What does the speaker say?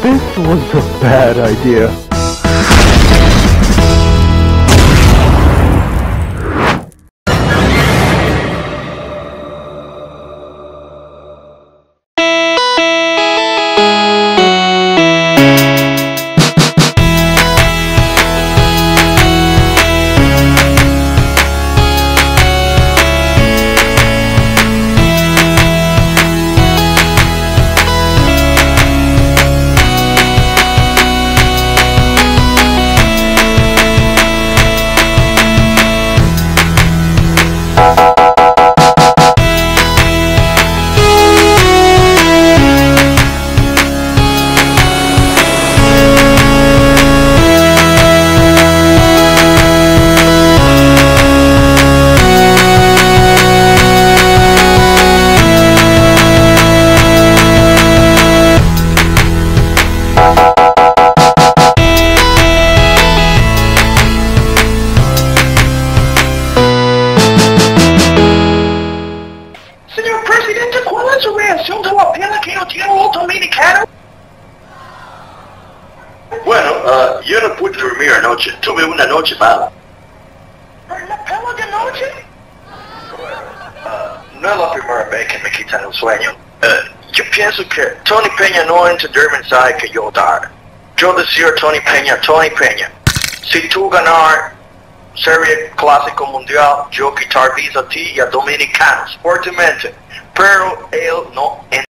This was a bad idea. Señor Presidente, ¿cuál es su reacción de la pena que no tiene los dominicanos? Bueno, yo no pude dormir anoche. Tuve una noche mala. ¿La pena de noche? No es la primera vez que me quitan el sueño. Yo pienso que Tony Peña no entra a mensaje que yo dar. Yo decía a Tony Peña, si tú ganar Serie Clásico Mundial, yo quitar visa a ti y a dominicanos, fuertemente. Pero él no